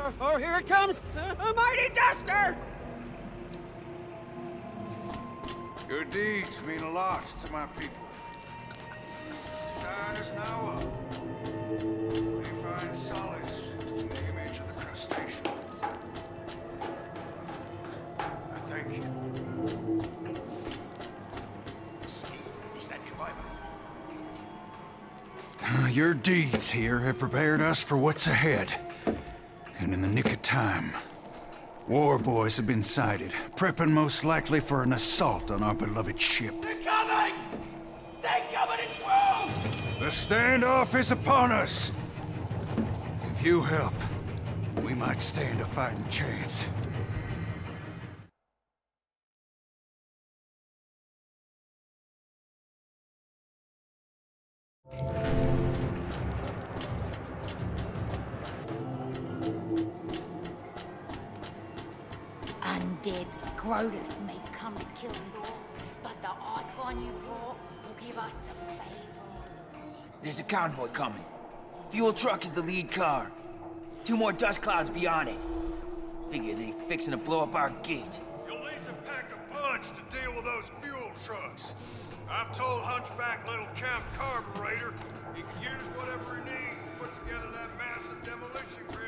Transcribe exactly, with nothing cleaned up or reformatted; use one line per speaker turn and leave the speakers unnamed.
Oh, oh, here it comes! A mighty duster!
Your deeds mean a lot to my people. The sign is now up. They find solace in the image of the crustacean. I thank you.
See, he's that driver.
Uh, your deeds here have prepared us for what's ahead. And in the nick of time. War boys have been sighted, prepping most likely for an assault on our beloved ship.
They're coming! Stay coming, it's grown!
The standoff is upon us! If you help, we might stand a fighting chance.
Undead Scrotus may come to kill us all, but the icon you brought will give us the favor of the gods.
There's a convoy coming. Fuel truck is the lead car. Two more dust clouds beyond it. Figure they fixing to blow up our gate.
You'll need to pack a punch to deal with those fuel trucks. I've told Hunchback Little Camp Carburetor he can use whatever he needs to put together that massive demolition grid